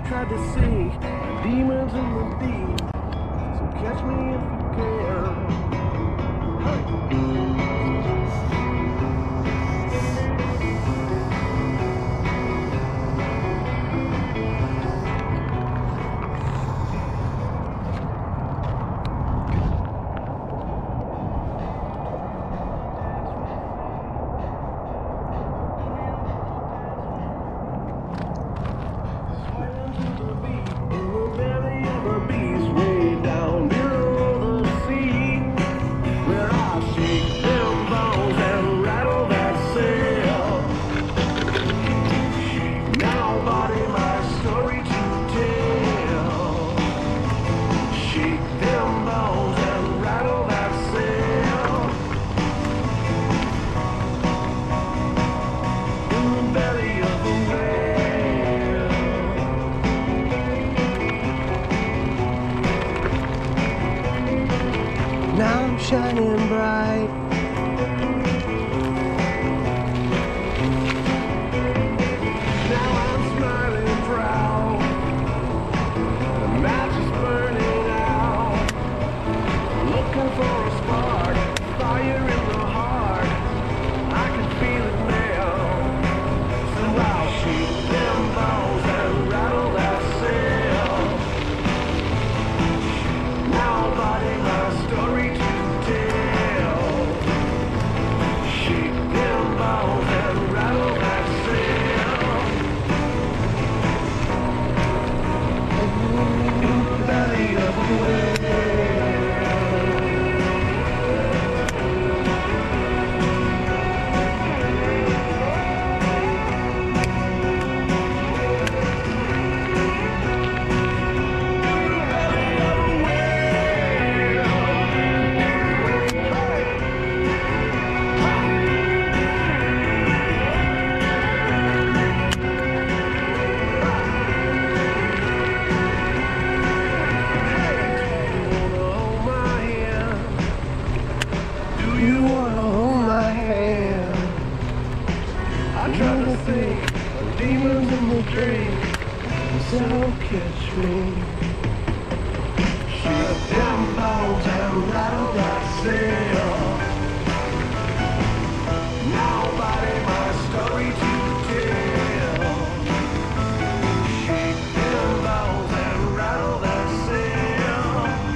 tried to see demons in the deep, so catch me if you can. Now I'm shining bright. Now I'm smiling proud. The match is burning out. Looking for a spark, fire in the heart. I can feel it now. So I'll shoot them balls and rattle that sail. Nobody my story to tell. Shake them balls and rattle that sail. In the belly of the whale. You wanna hold my hand? I try to think of demons in the dream, so catch me. Shoot them bones and rattle that sail. Nobody my story to tell. Shake them bones and rattle that sail.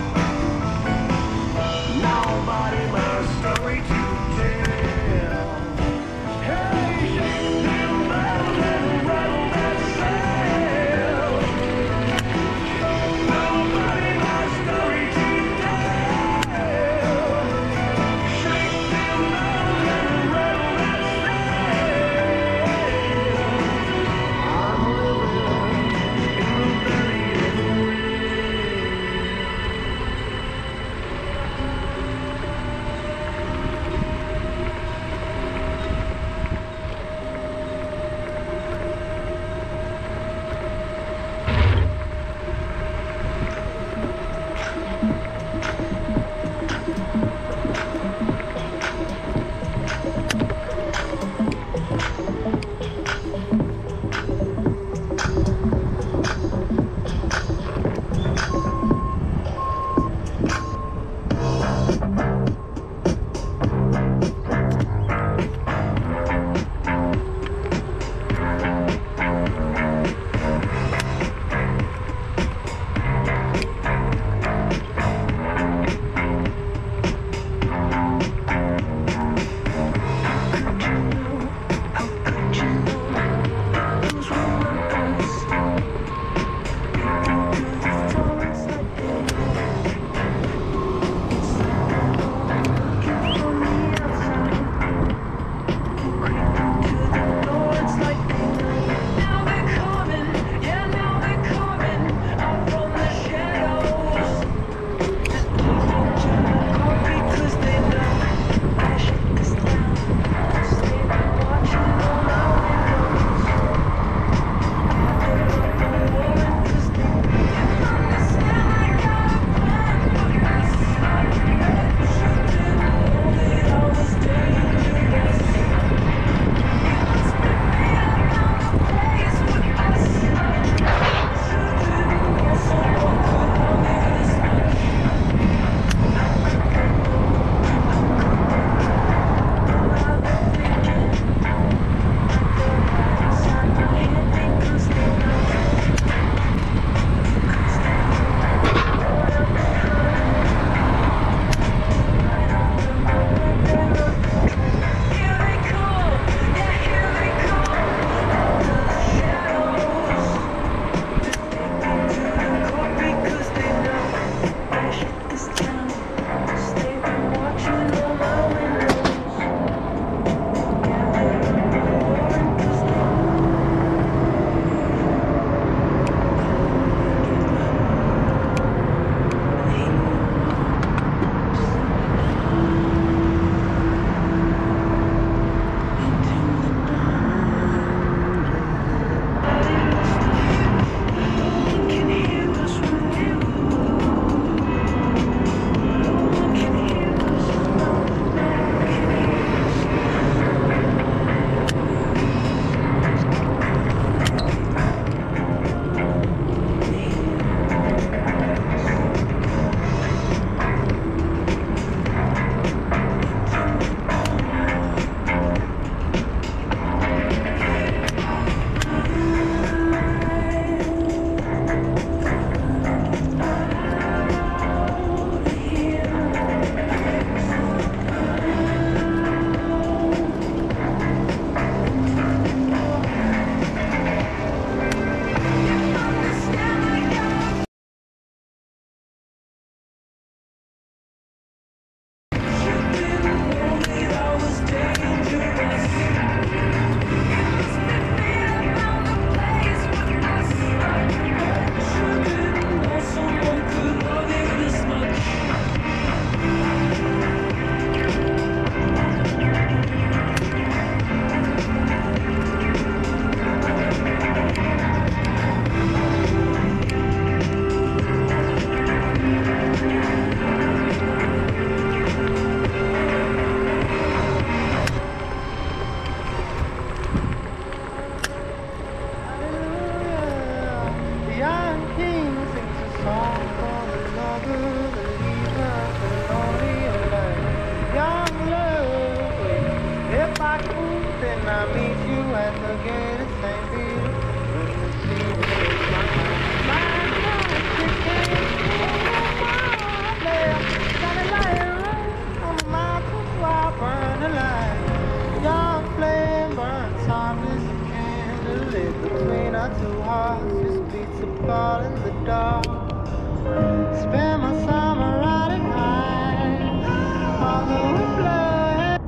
Nobody my story to tell. Hey, shake them bones and rattle that sail. Nobody my story to tell. you at the gate of St. Peter. When the sea breaks my mind, shining light on the mountains while burn alive. Young flame burns harmless a candle lit between our two hearts. Just beats a ball in the dark. Spend my summer riding high on the whiplash.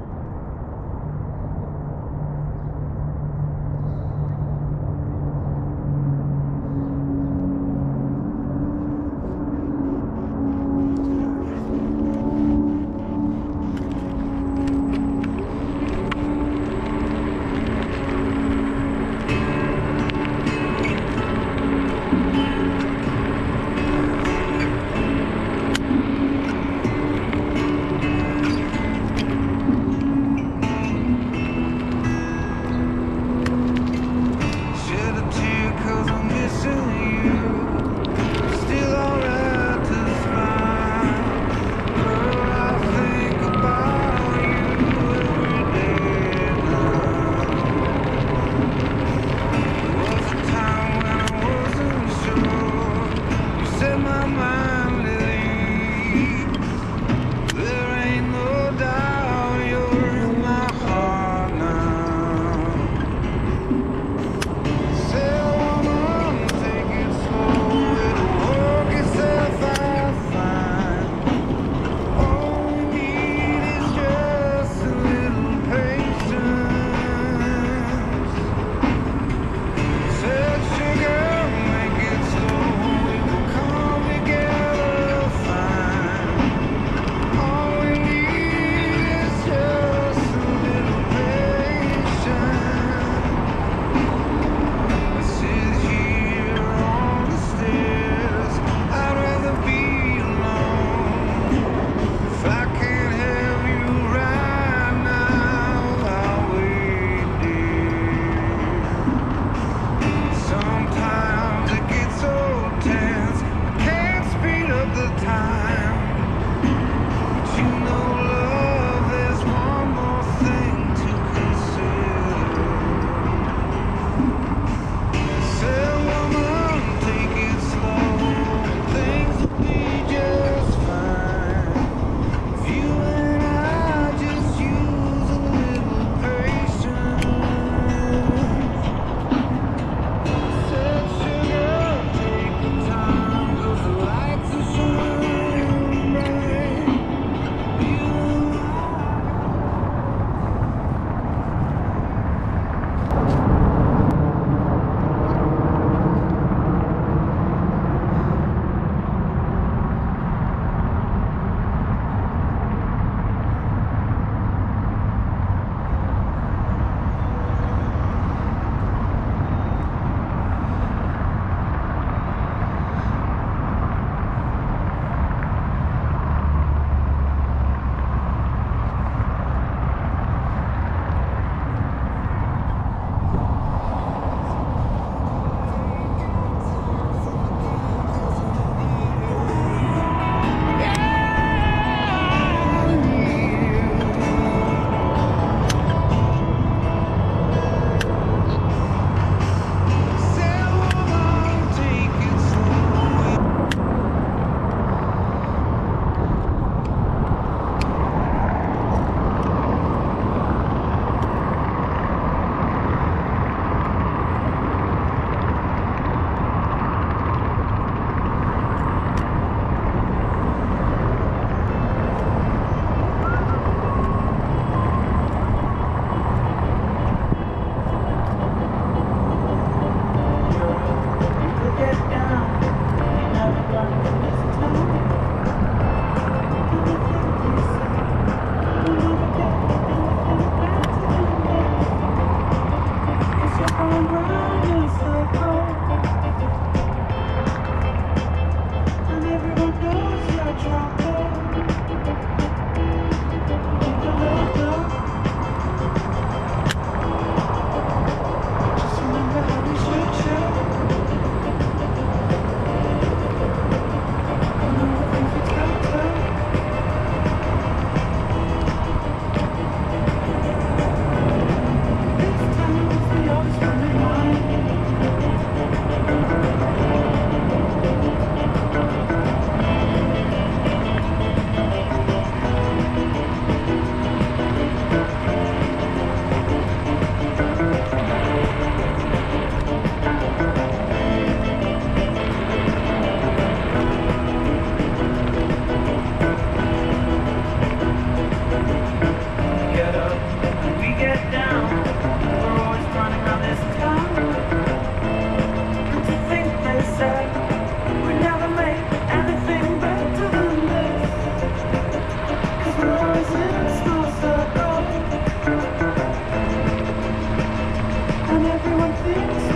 everyone thinks